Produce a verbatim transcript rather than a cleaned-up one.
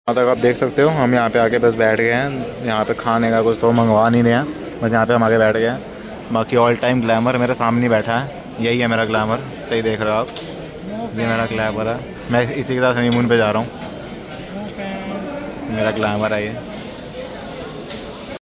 तक आप देख सकते हो हम यहाँ पे आके बस बैठ गए हैं। यहाँ पे खाने का कुछ तो मंगवा नहीं रहे हैं, बस यहाँ पे हम आके बैठ गए हैं। बाकी ऑल टाइम ग्लैमर मेरे सामने बैठा है, यही है मेरा ग्लैमर। सही देख रहे हो आप, ये मेरा ग्लैमर है। मैं इसी के साथ हनीमून पे जा रहा हूँ। मेरा ग्लैमर है ये।